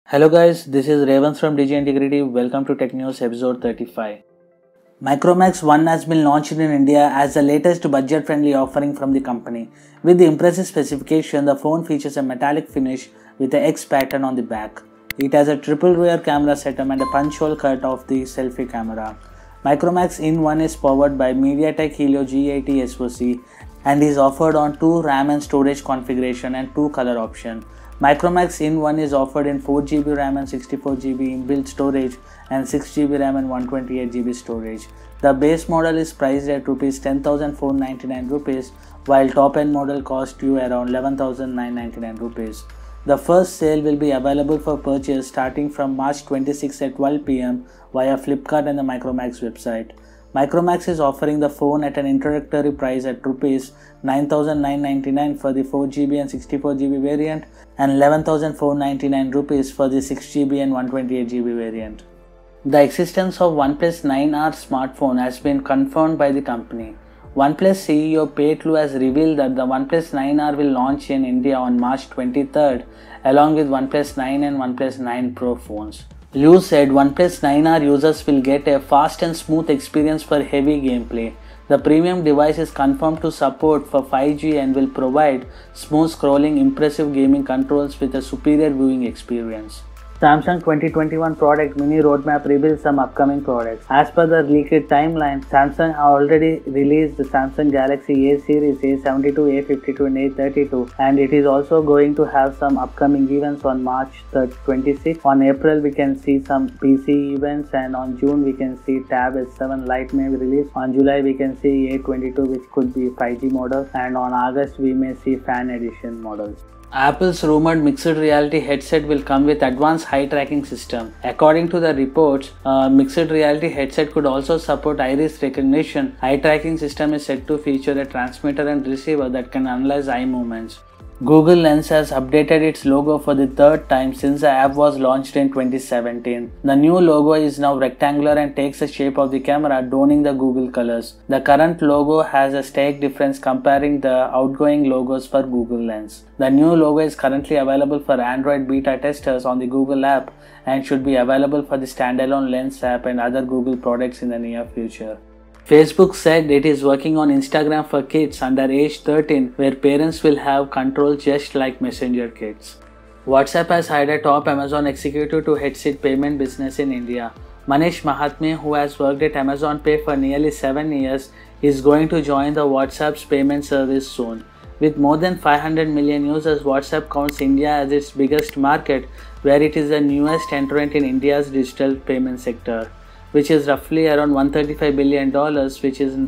Hello guys, this is Revans from Digi Integrity. Welcome to Tech News episode 35. Micromax One has been launched in India as the latest budget-friendly offering from the company. With the impressive specification, the phone features a metallic finish with a X pattern on the back. It has a triple rear camera setup and a punch hole cut of the selfie camera. Micromax In1 is powered by MediaTek Helio G80 SoC and is offered on 2 RAM and storage configuration and 2 color option. Micromax In1 is offered in 4GB RAM and 64GB inbuilt storage and 6GB RAM and 128GB storage. The base model is priced at Rs 10,499 while top end model costs you around 11,999 rupees. The first sale will be available for purchase starting from March 26 at 12 pm via Flipkart and the Micromax website. Micromax is offering the phone at an introductory price at Rs 9,999 for the 4GB and 64GB variant and 11,499 rupees for the 6GB and 128GB variant. The existence of OnePlus 9R smartphone has been confirmed by the company. OnePlus CEO Pei Lu has revealed that the OnePlus 9R will launch in India on March 23rd along with OnePlus 9 and OnePlus 9 Pro phones. Liu said OnePlus 9R users will get a fast and smooth experience for heavy gameplay. The premium device is confirmed to support for 5G and will provide smooth scrolling, impressive gaming controls with a superior viewing experience. Samsung 2021 product mini roadmap reveals some upcoming products. As per the leaked timeline, Samsung already released the Samsung Galaxy A series A72, A52 and A32 and it is also going to have some upcoming events on March 26. On April we can see some PC events and on June we can see Tab S7 Lite may be released. On July we can see A22 which could be 5G model and on August we may see Fan Edition models. Apple's rumored mixed reality headset will come with advanced eye tracking system. According to the reports, mixed reality headset could also support iris recognition. Eye tracking system is said to feature a transmitter and receiver that can analyze eye movements. Google Lens has updated its logo for the third time since the app was launched in 2017. The new logo is now rectangular and takes the shape of the camera, donning the Google colors. The current logo has a stark difference comparing the outgoing logos for Google Lens. The new logo is currently available for Android beta testers on the Google app and should be available for the standalone Lens app and other Google products in the near future. Facebook said it is working on Instagram for kids under age 13 where parents will have control just like Messenger kids. WhatsApp has hired a top Amazon executive to head its payment business in India. Manish Mahatme, who has worked at Amazon Pay for nearly 7 years, is going to join the WhatsApp's payment service soon. With more than 500 million users, WhatsApp counts India as its biggest market where it is the newest entrant in India's digital payment sector, which is roughly around $135 billion, which is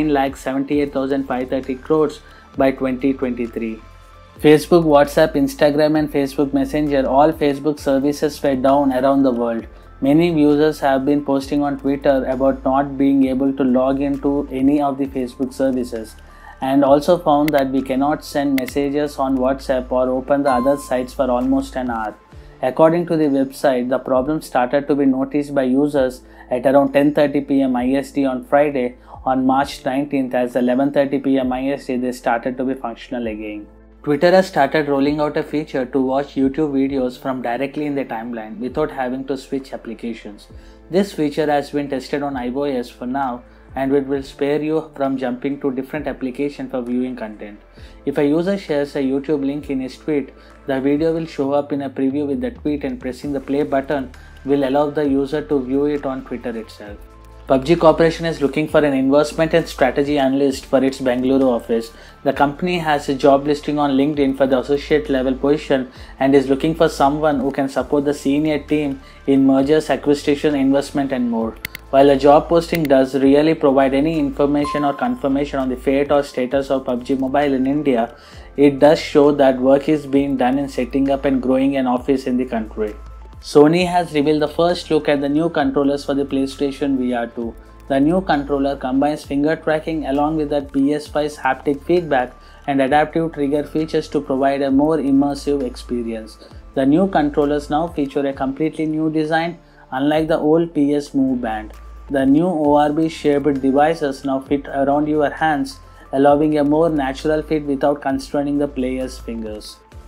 9,78,530 crores by 2023. Facebook, WhatsApp, Instagram and Facebook Messenger, all Facebook services were down around the world. Many users have been posting on Twitter about not being able to log into any of the Facebook services and also found that we cannot send messages on WhatsApp or open the other sites for almost an hour. According to the website, the problem started to be noticed by users at around 10:30 pm IST on Friday. On March 19th, as 11:30 pm IST, they started to be functional again. Twitter has started rolling out a feature to watch YouTube videos from directly in the timeline without having to switch applications. This feature has been tested on iOS for now and it will spare you from jumping to different applications for viewing content. If a user shares a YouTube link in his tweet, the video will show up in a preview with the tweet and pressing the play button will allow the user to view it on Twitter itself. PUBG Corporation is looking for an investment and strategy analyst for its Bengaluru office. The company has a job listing on LinkedIn for the associate level position and is looking for someone who can support the senior team in mergers, acquisition, investment and more. While the job posting does really provide any information or confirmation on the fate or status of PUBG Mobile in India, it does show that work is being done in setting up and growing an office in the country. Sony has revealed the first look at the new controllers for the PlayStation VR 2. The new controller combines finger tracking along with the PS5's haptic feedback and adaptive trigger features to provide a more immersive experience. The new controllers now feature a completely new design, unlike the old PS Move Band. The new ORB-shaped devices now fit around your hands, allowing a more natural fit without constraining the player's fingers.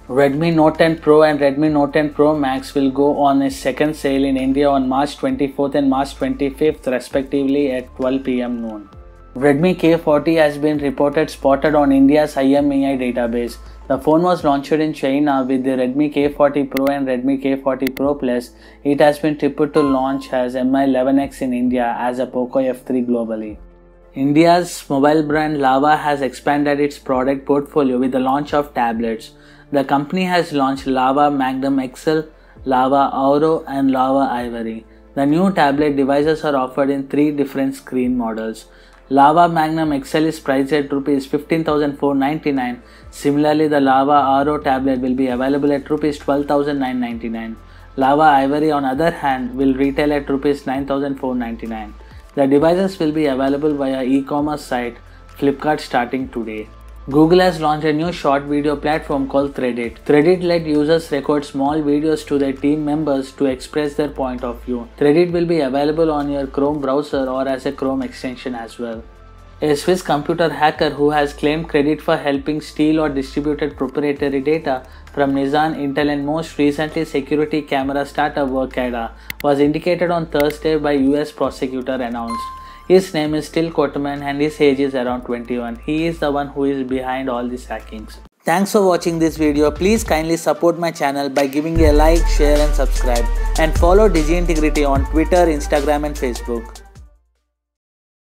Redmi Note 10 Pro and Redmi Note 10 Pro Max will go on a second sale in India on March 24th and March 25th respectively at 12 pm noon. Redmi K40 has been reported spotted on India's IMEI database. The phone was launched in China with the Redmi K40 Pro and Redmi K40 Pro Plus. It has been tipped to launch as Mi11X in India as a Poco F3 globally. India's mobile brand Lava has expanded its product portfolio with the launch of tablets. The company has launched Lava Magnum XL, Lava Auro and Lava Ivory. The new tablet devices are offered in 3 different screen models. Lava Magnum XL is priced at Rs 15,499. Similarly, the Lava Auro tablet will be available at Rs 12,999. Lava Ivory on other hand will retail at Rs 9,499. The devices will be available via e-commerce site Flipkart starting today. Google has launched a new short video platform called Threadit. Threadit let users record small videos to their team members to express their point of view. Threadit will be available on your Chrome browser or as a Chrome extension as well. A Swiss computer hacker who has claimed credit for helping steal or distributed proprietary data from Nissan, Intel and most recently security camera startup Workada was indicated on Thursday by US prosecutor announced. His name is Till Kottman and his age is around 21. He is the one who is behind all these hackings. Thanks for watching this video. Please kindly support my channel by giving a like, share and subscribe. And follow Digi Integrity on Twitter, Instagram and Facebook.